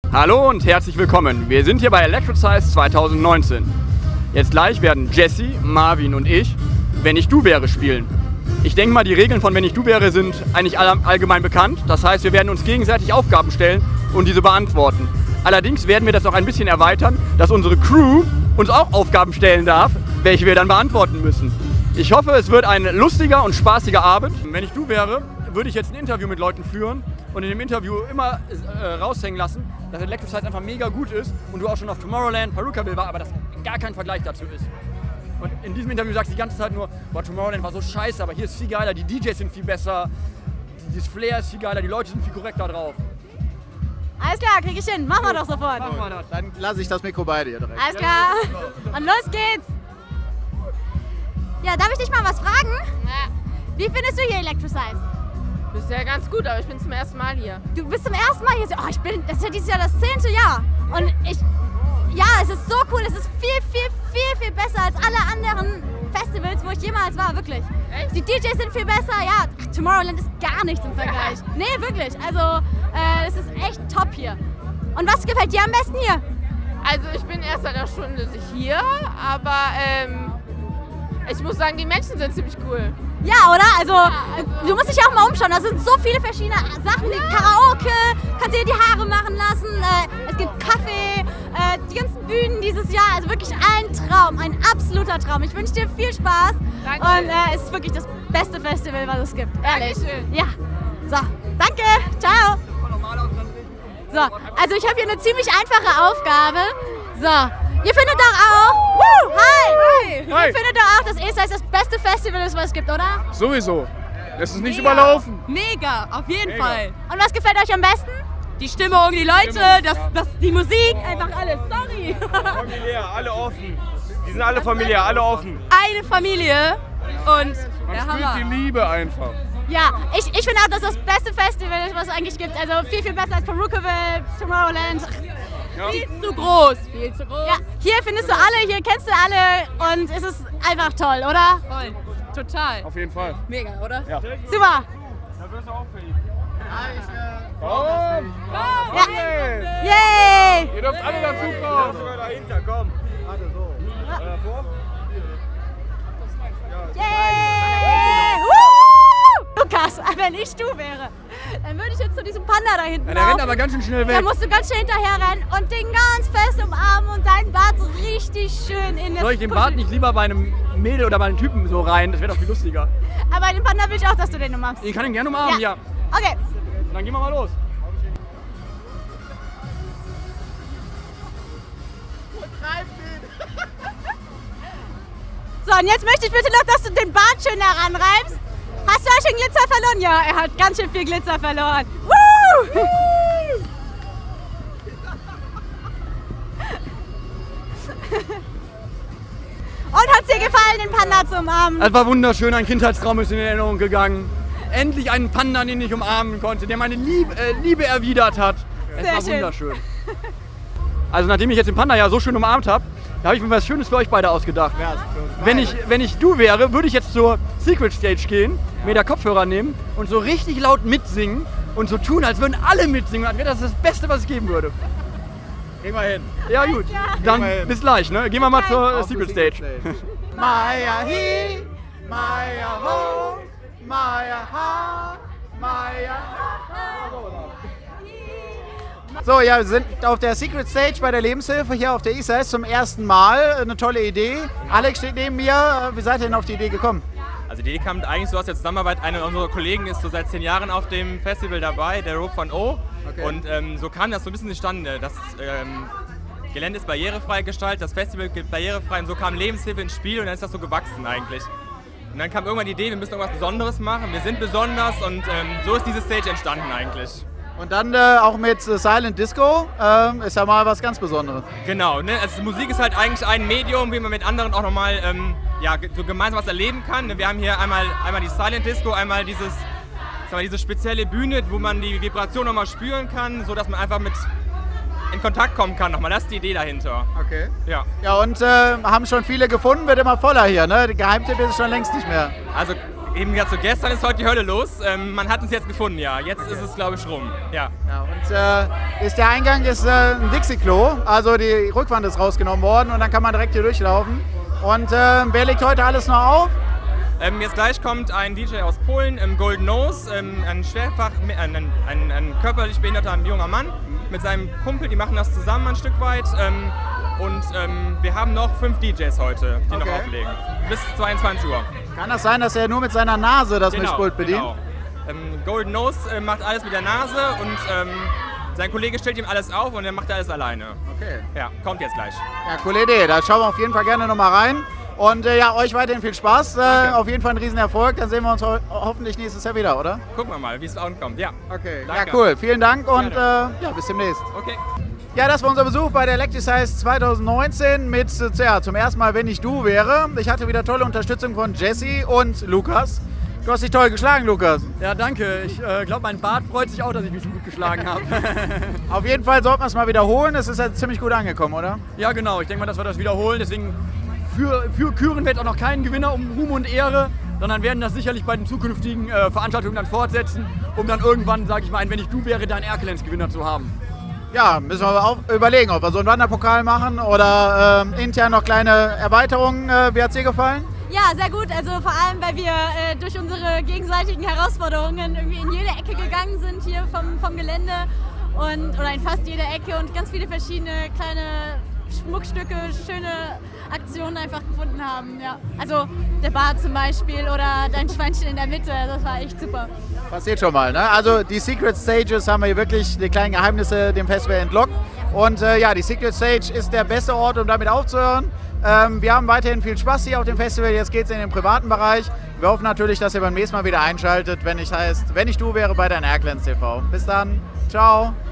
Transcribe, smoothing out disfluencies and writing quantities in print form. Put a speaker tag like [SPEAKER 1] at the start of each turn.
[SPEAKER 1] Hallo und herzlich willkommen. Wir sind hier bei Electrocize 2019. Jetzt gleich werden Jesse, Marvin und ich Wenn ich du wäre spielen. Ich denke mal, die Regeln von Wenn ich du wäre sind eigentlich allgemein bekannt. Das heißt, wir werden uns gegenseitig Aufgaben stellen und diese beantworten. Allerdings werden wir das auch ein bisschen erweitern, dass unsere Crew uns auch Aufgaben stellen darf, welche wir dann beantworten müssen. Ich hoffe, es wird ein lustiger und spaßiger Abend. Wenn ich du wäre, würde ich jetzt ein Interview mit Leuten führen und in dem Interview immer raushängen lassen, dass Electrocize einfach mega gut ist und du auch schon auf Tomorrowland, Perukaville war, aber das gar kein Vergleich dazu ist. Und in diesem Interview sagst du die ganze Zeit nur, boah, Tomorrowland war so scheiße, aber hier ist viel geiler, die DJs sind viel besser, dieses Flair ist viel geiler, die Leute sind viel korrekter drauf.
[SPEAKER 2] Alles klar, krieg ich hin. Machen wir doch sofort.
[SPEAKER 1] Machen wir das.
[SPEAKER 3] Dann lasse ich das Mikro bei dir direkt.
[SPEAKER 2] Alles klar. Und los geht's. Ja, darf ich dich mal was fragen?
[SPEAKER 4] Ja.
[SPEAKER 2] Wie findest du hier Electrocize?
[SPEAKER 4] Bisher ganz gut, aber ich bin zum ersten Mal hier.
[SPEAKER 2] Du bist zum ersten Mal hier. Oh, das ist ja dieses Jahr das 10. Jahr. Und ja, es ist so cool. Es ist viel besser als alle anderen Festivals, wo ich jemals war, wirklich.
[SPEAKER 4] Echt?
[SPEAKER 2] Die DJs sind viel besser, ja. Tomorrowland ist gar nichts im Vergleich. Ja. Nee, wirklich. Also, es ist echt top hier. Und was gefällt dir am besten hier?
[SPEAKER 4] Also ich bin erst seit einer Stunde hier, aber ich muss sagen, die Menschen sind ziemlich cool.
[SPEAKER 2] Ja, oder? Also, du musst dich ja auch mal umschauen. Da sind so viele verschiedene Sachen. Ja. Karaoke, kannst dir die Haare machen lassen. Es gibt Kaffee, die ganzen Bühnen dieses Jahr. Also wirklich ein Traum, ein absoluter Traum. Ich wünsche dir viel Spaß.
[SPEAKER 4] Dankeschön.
[SPEAKER 2] Und es ist wirklich das beste Festival, was es gibt. Ehrlich.
[SPEAKER 4] Dankeschön.
[SPEAKER 2] Ja. So, danke. Ciao. So, also ich habe hier eine ziemlich einfache Aufgabe. So. Ihr findet doch auch, hi. Ihr findet doch auch, dass ESA das beste Festival ist, was es gibt, oder?
[SPEAKER 5] Sowieso. Es ist nicht überlaufen.
[SPEAKER 6] Mega, auf jeden Fall.
[SPEAKER 2] Und was gefällt euch am besten?
[SPEAKER 6] Die Stimmung, die Leute, die Musik, einfach alles. Sorry.
[SPEAKER 5] Familiär, alle offen. Die sind alle familiär, alle offen.
[SPEAKER 6] Eine Familie und
[SPEAKER 5] Man
[SPEAKER 6] der
[SPEAKER 5] spürt
[SPEAKER 6] Hammer.
[SPEAKER 5] die Liebe einfach.
[SPEAKER 2] Ja, ich finde auch, dass das beste Festival ist, was es eigentlich gibt. Also viel besser als Perukaville, Tomorrowland.
[SPEAKER 5] Ja.
[SPEAKER 6] Viel zu groß, viel zu groß.
[SPEAKER 2] Ja, hier findest du alle, hier kennst du alle und es ist einfach toll, oder?
[SPEAKER 6] Voll, total.
[SPEAKER 5] Auf jeden Fall.
[SPEAKER 6] Mega, oder?
[SPEAKER 5] Ja.
[SPEAKER 2] Super.
[SPEAKER 5] Da wirst du auch fähig.
[SPEAKER 2] Ja. Yay!
[SPEAKER 5] Ihr dürft alle dazu kommen.
[SPEAKER 3] Dahinter, komm.
[SPEAKER 2] Yay! Woo! Lukas, wenn ich du wäre, dann würde ich jetzt zu diesem Panda da hinten
[SPEAKER 1] Ja, der rennt
[SPEAKER 2] laufen.
[SPEAKER 1] aber ganz schön schnell weg.
[SPEAKER 2] Da musst du ganz schnell hinterher rennen und den ganz fest umarmen und deinen Bart so richtig schön in das
[SPEAKER 1] Soll ich den Bart nicht lieber bei einem Mädel oder bei einem Typen so rein? Das wäre doch viel lustiger.
[SPEAKER 2] Aber bei dem Panda will ich auch, dass du den umarmst.
[SPEAKER 1] Ich kann ihn gerne umarmen, ja.
[SPEAKER 2] Okay.
[SPEAKER 1] Dann gehen wir mal los.
[SPEAKER 2] So, und jetzt möchte ich bitte noch, dass du den Bart schön heranreibst. Hast du auch schon Glitzer verloren? Ja, er hat ganz schön viel Glitzer verloren. Woo! Und hat's dir gefallen, den Panda zu umarmen?
[SPEAKER 1] Es war wunderschön, ein Kindheitstraum ist in Erinnerung gegangen. Endlich einen Panda, den ich umarmen konnte, der meine Liebe erwidert hat. Es
[SPEAKER 2] Sehr
[SPEAKER 1] war
[SPEAKER 2] schön.
[SPEAKER 1] wunderschön. Also nachdem ich jetzt den Panda ja so schön umarmt habe, habe ich mir was Schönes für euch beide ausgedacht. Wenn ich du wäre, würde ich jetzt zur Secret Stage gehen, mir da Kopfhörer nehmen und so richtig laut mitsingen und so tun, als würden alle mitsingen. Dann wäre das das Beste, was es geben würde.
[SPEAKER 3] Geh mal hin.
[SPEAKER 1] Ja gut, dann bis gleich. Ne? Gehen wir mal zur Secret Stage.
[SPEAKER 3] Maya hi, Maya ho, Maya ha, Maya ha. So, ja, wir sind auf der Secret Stage bei der Lebenshilfe hier auf der ESA zum ersten Mal. Eine tolle Idee. Alex steht neben mir. Wie seid ihr denn auf die Idee gekommen?
[SPEAKER 7] Also die Idee kam eigentlich so aus der Zusammenarbeit. Einer unserer Kollegen ist so seit 10 Jahren auf dem Festival dabei, der Rob von O.
[SPEAKER 3] Okay.
[SPEAKER 7] Und so kam das so ein bisschen zustande. Das Gelände ist barrierefrei gestaltet, das Festival ist barrierefrei und so kam Lebenshilfe ins Spiel und dann ist das so gewachsen eigentlich. Und dann kam irgendwann die Idee, wir müssen irgendwas Besonderes machen, wir sind besonders und so ist diese Stage entstanden eigentlich.
[SPEAKER 3] Und dann auch mit Silent Disco ist ja mal was ganz Besonderes.
[SPEAKER 7] Genau, ne? Also Musik ist halt eigentlich ein Medium, wie man mit anderen auch nochmal ja, so gemeinsam was erleben kann. Wir haben hier einmal die Silent Disco, einmal diese spezielle Bühne, wo man die Vibration nochmal spüren kann, sodass man einfach mit in Kontakt kommen kann nochmal. Das ist die Idee dahinter.
[SPEAKER 3] Okay.
[SPEAKER 7] Ja.
[SPEAKER 3] Ja, und haben schon viele gefunden, wird immer voller hier, ne? Der Geheimtipp ist es schon längst nicht mehr.
[SPEAKER 7] Also Eben gesagt, so gestern ist heute die Hölle los. Man hat uns jetzt gefunden, ja. Jetzt ist es, glaube ich, rum. Ja.
[SPEAKER 3] Ja, und der Eingang ist ein Dixie-Klo, also die Rückwand ist rausgenommen worden und dann kann man direkt hier durchlaufen. Und wer legt heute alles noch auf?
[SPEAKER 7] Jetzt gleich kommt ein DJ aus Polen, Golden Nose, ein körperlich behinderter junger Mann mit seinem Kumpel, die machen das zusammen ein Stück weit. Und wir haben noch 5 DJs heute, die noch auflegen. Bis 22 Uhr.
[SPEAKER 3] Kann das sein, dass er nur mit seiner Nase das Mischpult bedient?
[SPEAKER 7] Genau. Golden Nose macht alles mit der Nase und sein Kollege stellt ihm alles auf und er macht alles alleine.
[SPEAKER 3] Okay.
[SPEAKER 7] Ja, kommt jetzt gleich.
[SPEAKER 3] Ja, coole Idee. Da schauen wir auf jeden Fall gerne nochmal rein. Und ja, euch weiterhin viel Spaß. Auf jeden Fall ein Riesenerfolg. Dann sehen wir uns hoffentlich nächstes Jahr wieder, oder?
[SPEAKER 7] Gucken wir mal, wie es ankommt. Ja.
[SPEAKER 3] Okay.
[SPEAKER 7] Danke.
[SPEAKER 3] Ja, cool. Vielen Dank und ja, bis demnächst.
[SPEAKER 7] Okay.
[SPEAKER 3] Ja, das war unser Besuch bei der Electricize 2019 mit, zum ersten Mal, wenn ich du wäre. Ich hatte wieder tolle Unterstützung von Jesse und Lukas. Du hast dich toll geschlagen, Lukas.
[SPEAKER 1] Ja, danke. Ich glaube, mein Bart freut sich auch, dass ich mich so gut geschlagen habe.
[SPEAKER 3] Auf jeden Fall sollten wir es mal wiederholen. Es ist ja ziemlich gut angekommen, oder?
[SPEAKER 1] Ja, genau. Ich denke mal, dass wir das wiederholen. Deswegen küren wir jetzt auch noch keinen Gewinner um Ruhm und Ehre, sondern werden das sicherlich bei den zukünftigen Veranstaltungen dann fortsetzen, um dann irgendwann, sage ich mal, wenn ich du wäre, dann Erkelenz-Gewinner zu haben.
[SPEAKER 3] Ja, müssen wir auch überlegen, ob wir so einen Wanderpokal machen oder intern noch kleine Erweiterungen. Wie hat es dir gefallen?
[SPEAKER 2] Ja, sehr gut. Also vor allem, weil wir durch unsere gegenseitigen Herausforderungen irgendwie in jede Ecke gegangen sind hier vom Gelände oder in fast jede Ecke und ganz viele verschiedene kleine Schmuckstücke, schöne Aktionen einfach gefunden haben. Ja. Also der Bar zum Beispiel oder dein Schweinchen in der Mitte, das war echt super.
[SPEAKER 3] Passiert schon mal, ne? Also die Secret Stages haben wir hier wirklich die kleinen Geheimnisse dem Festival entlockt. Und ja, die Secret Stage ist der beste Ort, um damit aufzuhören. Wir haben weiterhin viel Spaß hier auf dem Festival. Jetzt geht es in den privaten Bereich. Wir hoffen natürlich, dass ihr beim nächsten Mal wieder einschaltet, wenn ich du wäre bei deiner Erkelenz TV. Bis dann. Ciao.